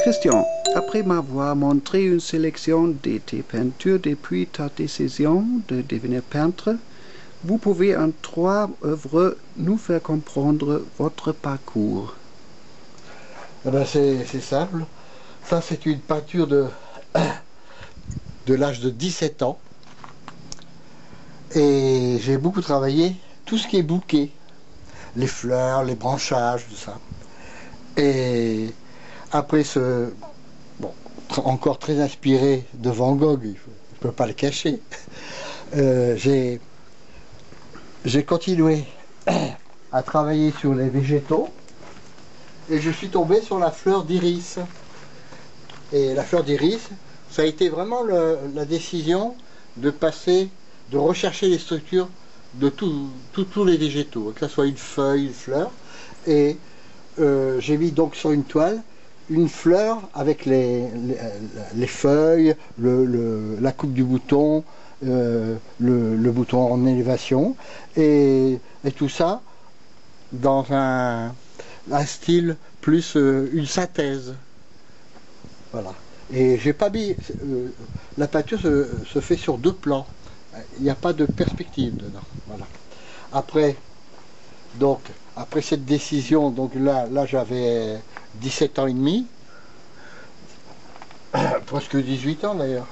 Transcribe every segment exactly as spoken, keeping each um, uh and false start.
Christian, après m'avoir montré une sélection de tes peintures depuis ta décision de devenir peintre, vous pouvez en trois œuvres nous faire comprendre votre parcours. Eh ben c'est simple. Ça, c'est une peinture de, de l'âge de dix-sept ans. Et j'ai beaucoup travaillé tout ce qui est bouquet. Les fleurs, les branchages, tout ça. Et après ce... Bon, encore très inspiré de Van Gogh, je ne peux pas le cacher. Euh, j'ai j'ai continué à travailler sur les végétaux. Et je suis tombé sur la fleur d'iris. Et la fleur d'iris, ça a été vraiment le, la décision de passer, de rechercher les structures de tous les végétaux, que ce soit une feuille, une fleur. Et euh, j'ai mis donc sur une toile une fleur avec les, les, les feuilles, le, le, la coupe du bouton, euh, le, le bouton en élévation, et, et tout ça dans un, un style plus euh, une synthèse. Voilà. Et j'ai pas mis. Euh, la peinture se, se fait sur deux plans. Il n'y a pas de perspective dedans. Voilà. Après, donc, après cette décision, donc là, là j'avais dix-sept ans et demi, presque dix-huit ans d'ailleurs.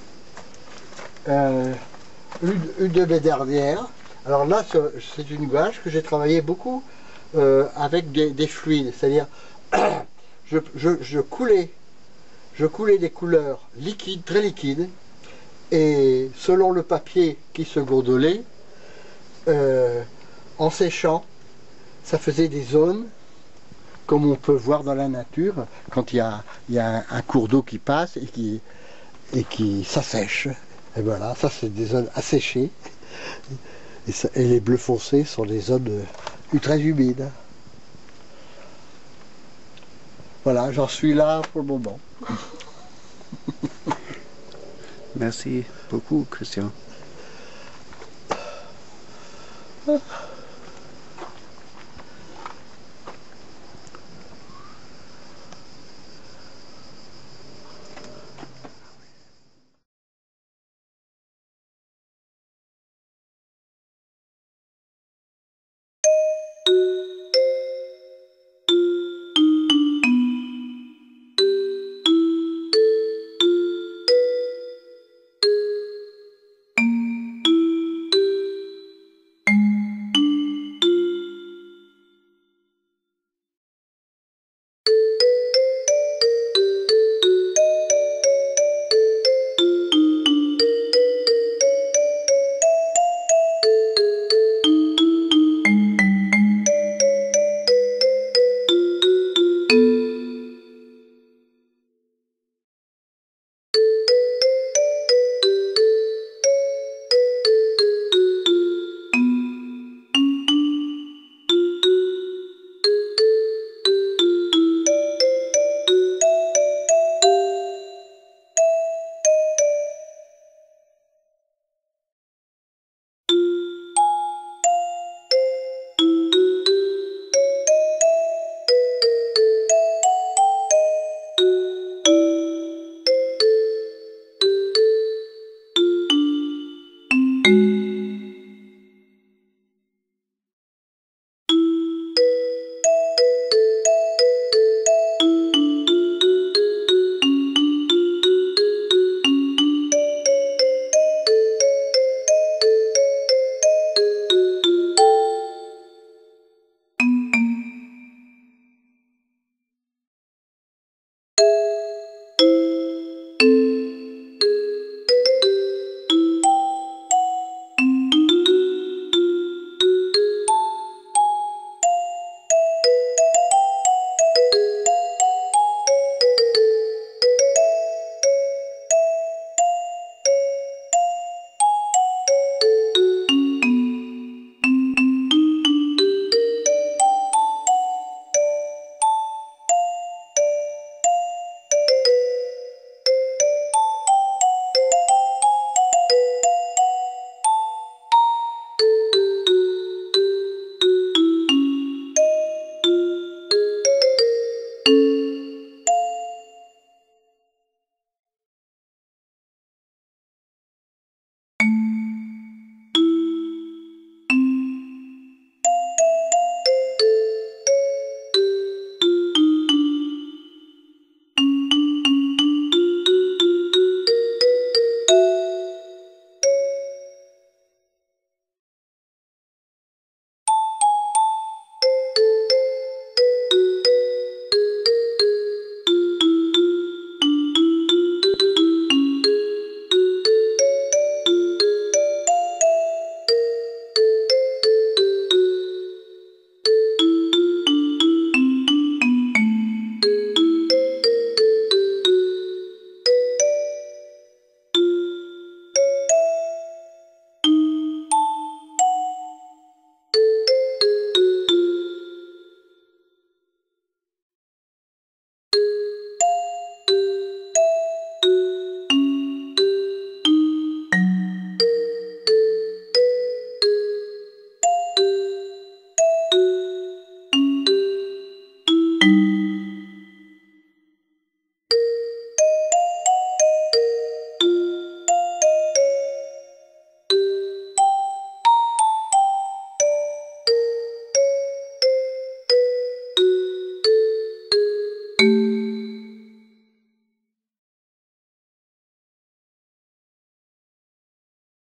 Euh, une, une de mes dernières. Alors là, c'est une gouache que j'ai travaillé beaucoup euh, avec des, des fluides, c'est-à-dire je, je, je coulais. Je coulais des couleurs liquides, très liquides, et selon le papier qui se gondolait, euh, en séchant, ça faisait des zones, comme on peut voir dans la nature, quand il y a, il y a un, un cours d'eau qui passe et qui, et qui s'assèche. Et voilà, ça c'est des zones asséchées, et, ça, et les bleus foncés sont des zones euh, très humides. Voilà, j'en suis là pour le moment. Merci beaucoup, Christian.